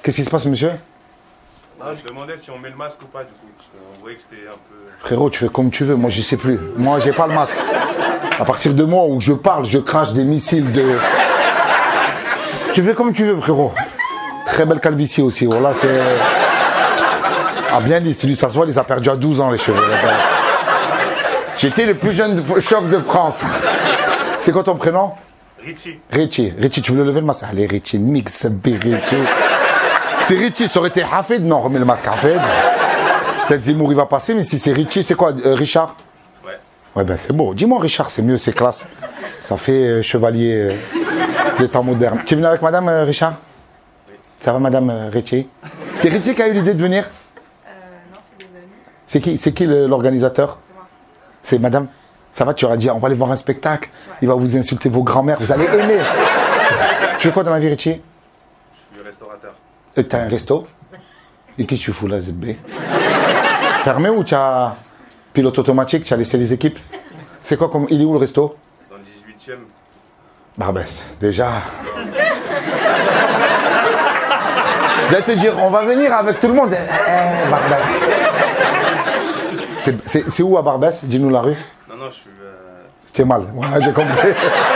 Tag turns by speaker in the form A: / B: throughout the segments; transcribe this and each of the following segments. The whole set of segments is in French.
A: Qu'est-ce qui se passe, monsieur?
B: Non, je demandais si on met le masque ou pas, du coup. Parce qu'on voyait que c'était un peu...
A: Frérot, tu fais comme tu veux. Moi, je sais plus. Moi, j'ai pas le masque. À partir de moi où je parle, je crache des missiles de... Tu fais comme tu veux, frérot. Très belle calvitie aussi. Voilà, c'est... Ah, bien lisse. Lui, ça se voit, il les a perdus à 12 ans, les cheveux. J'étais le plus jeune chauve de France. C'est quoi ton prénom?
B: Richie.
A: Richie. Richie, tu veux le lever le masque? Allez, Richie, mix, Richie. C'est Richie, ça aurait été Hafed. Non, remets le masque, Hafed. Peut-être Zemmour, il va passer, mais si c'est Richie, c'est quoi? Richard?
B: Ouais.
A: Ouais, ben c'est beau. Dis-moi, Richard, c'est mieux, c'est classe. Ça fait chevalier des temps modernes. Tu es venu avec madame, Richard?
B: Oui.
A: Ça va, madame Richie? C'est Richie qui a eu l'idée de venir?
C: Non, c'est des amis.
A: C'est qui l'organisateur? C'est madame? Ça va, tu auras dit, on va aller voir un spectacle. Ouais. Il va vous insulter vos grands-mères, vous allez aimer. Tu fais quoi dans la vie, Richie?
B: Je suis restaurateur.
A: T'as un resto? Et qu'est-ce que tu fous là, ZB? Fermé ou tu as pilote automatique, tu as laissé les équipes? C'est quoi comme... Il est où le resto?
B: Dans le 18e.
A: Barbès, déjà. Je vais te dire, on va venir avec tout le monde. Barbès. C'est où à Barbès? Dis-nous la rue.
B: Non, je suis...
A: C'était mal, ouais, j'ai compris.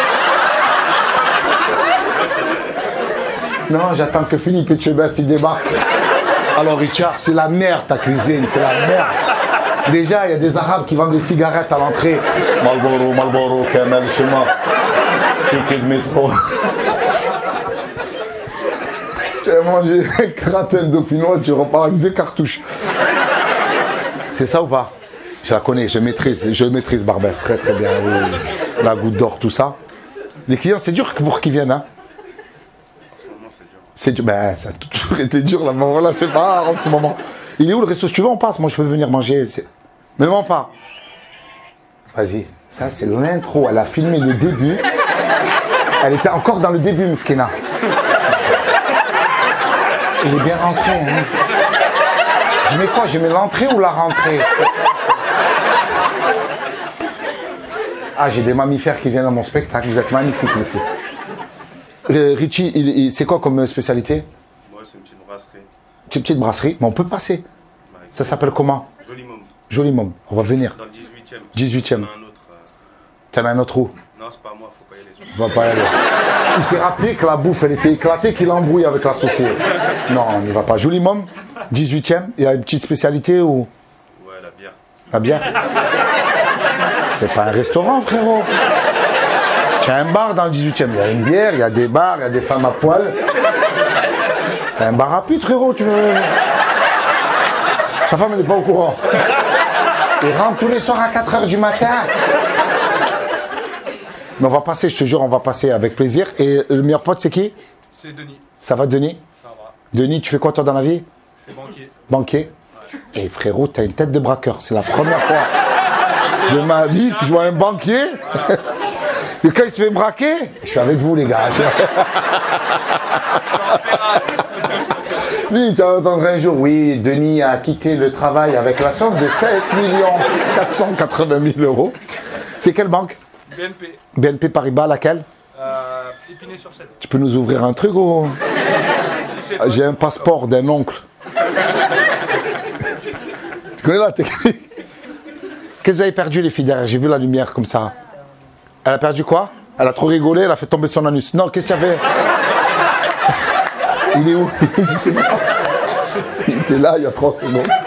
A: Non, j'attends que Philippe Etchebest il débarque. Alors Richard, c'est la merde ta cuisine, c'est la merde. Déjà, il y a des Arabes qui vendent des cigarettes à l'entrée. Marlboro, Kamel, chez moi. Ticket de métro. Tu as mangé un gratin dauphinois, tu repars avec 2 cartouches. C'est ça ou pas? Je la connais, je maîtrise Barbès très très bien. Oui. La goutte d'or, tout ça. Les clients, c'est dur pour qu'ils viennent, hein? C'est dur. Ben, ça a toujours été dur là, mais voilà, c'est pas en ce moment. Il est où le resto? Si tu veux, on passe. Moi, je peux venir manger. Même pas. Vas-y. Ça, c'est l'intro. Elle a filmé le début. Elle était encore dans le début, Mskina. Il est bien rentré, hein. Je mets quoi? Je mets l'entrée ou la rentrée? Ah, j'ai des mammifères qui viennent à mon spectacle. Vous êtes magnifiques, les filles. Richie, c'est quoi comme spécialité?
B: Moi, c'est une petite brasserie.
A: Une petite brasserie, mais on peut passer. Ouais. Ça s'appelle comment?
B: Joli Môme.
A: Joli Môme, on va venir.
B: Dans le 18e.
A: 18e. T'en as un autre où?
B: Non, c'est pas moi, faut pas y aller.
A: On va pas y aller. Il s'est rappelé que la bouffe, elle était éclatée, qu'il embrouille avec l'associé. Non, on n'y va pas. Joli Môme, 18e, il y a une petite spécialité ou?
B: Ouais, la bière.
A: La bière? C'est pas un restaurant, frérot. Tu as un bar dans le 18e, il y a une bière, il y a des bars, il y a des femmes à poil. T'as un bar à pute, frérot, tu veux... Sa femme, elle n'est pas au courant. Il rentre tous les soirs à 4h du matin. Mais on va passer, je te jure, on va passer avec plaisir. Et le meilleur pote, c'est qui?
D: C'est Denis.
A: Ça va, Denis?
D: Ça va.
A: Denis, tu fais quoi, toi, dans la vie?
D: Je suis banquier.
A: Banquier? Ouais. Et frérot, t'as une tête de braqueur. C'est la première fois de ma vie que je vois un banquier. Et quand il se fait braquer, je suis avec vous, les gars. Lui, tu vas entendre un jour, oui, Denis a quitté le travail avec la somme de 7 480 000 euros. C'est quelle banque?
D: BNP.
A: BNP Paribas, laquelle?
D: Épinay-sur-Seine.
A: Tu peux nous ouvrir un truc ou...
D: Si
A: j'ai un passeport d'un oncle. Tu connais la technique? Qu'est-ce que vous avez perdu, les filles, derrière? J'ai vu la lumière comme ça. Elle a perdu quoi? Elle a trop rigolé, elle a fait tomber son anus. Non, qu'est-ce qu'il y avait? Il est où? Je sais pas. Il était là il y a 30 secondes.